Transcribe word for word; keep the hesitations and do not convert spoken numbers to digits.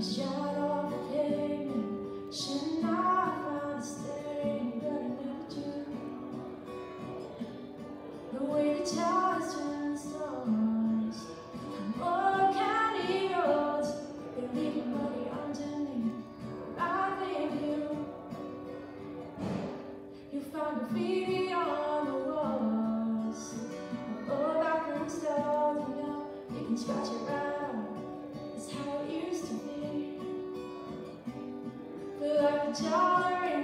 shot off the pavement. Should not find a stain, but I never do. The way the towers turn the stars on old county roads, they're leaving muddy underneath my clear view. You find graffiti on the walls of old bathroom stalls. You know you can scratch it out. It's how it used to be. Feel like a dollar in